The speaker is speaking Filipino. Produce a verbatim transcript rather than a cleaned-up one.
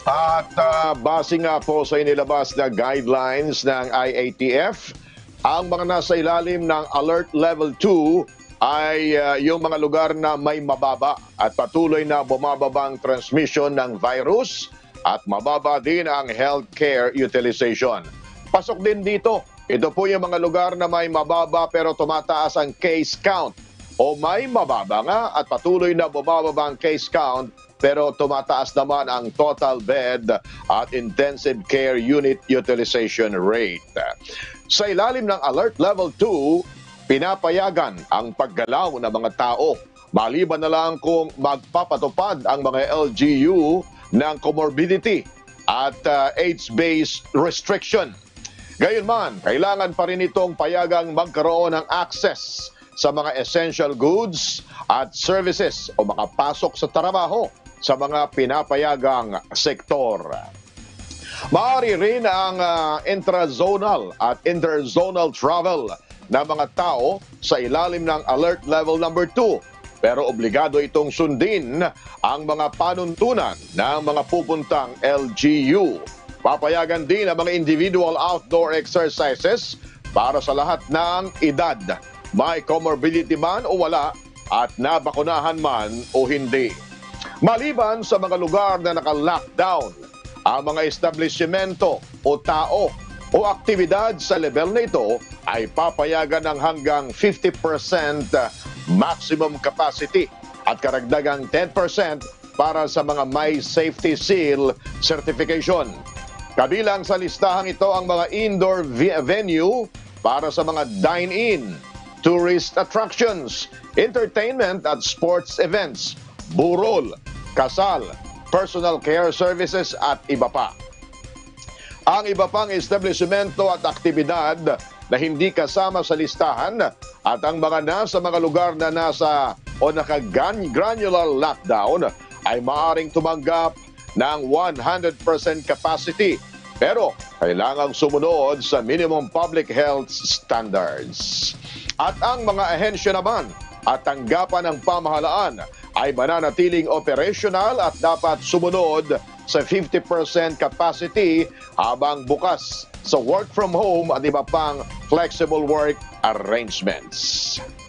At ah, base nga po sa inilabas na guidelines ng I A T F, ang mga nasa ilalim ng Alert Level two ay ah, yung mga lugar na may mababa at patuloy na bumababang transmission ng virus at mababa din ang healthcare utilization. Pasok din dito, ito po yung mga lugar na may mababa pero tumataas ang case count o may mababa nga at patuloy na bumababa ang case count pero tumataas naman ang total bed at intensive care unit utilization rate. Sa ilalim ng Alert Level two, pinapayagan ang paggalaw ng mga tao. Maliban na lang kung magpapatupad ang mga L G U ng comorbidity at uh, age-based restriction. Gayunman, kailangan pa rin itong payagang magkaroon ng access sa mga essential goods at services o makapasok sa trabaho sa mga pinapayagang sektor. Maaari rin ang uh, intrazonal at interzonal travel ng mga tao sa ilalim ng Alert Level Number two. Pero obligado itong sundin ang mga panuntunan ng mga pupuntang L G U. Papayagan din ang mga individual outdoor exercises para sa lahat ng edad, may comorbidity man o wala at nabakunahan man o hindi. Maliban sa mga lugar na naka-lockdown, ang mga establishmento o tao o aktibidad sa level na ito ay papayagan ng hanggang fifty percent maximum capacity at karagdagang ten percent para sa mga may safety seal certification. Kabilang sa listahang ito ang mga indoor venue para sa mga dine-in, tourist attractions, entertainment at sports events, burol, kasal, personal care services at iba pa. Ang iba pang establishmento at aktibidad na hindi kasama sa listahan at ang mga nasa mga lugar na nasa o naka-granular lockdown ay maaaring tumanggap ng one hundred percent capacity pero kailangang sumunod sa minimum public health standards. At ang mga ahensya naman at tanggapan ng pamahalaan ay mananatiling operational at dapat sumunod sa fifty percent capacity habang bukas sa work from home at iba pang flexible work arrangements.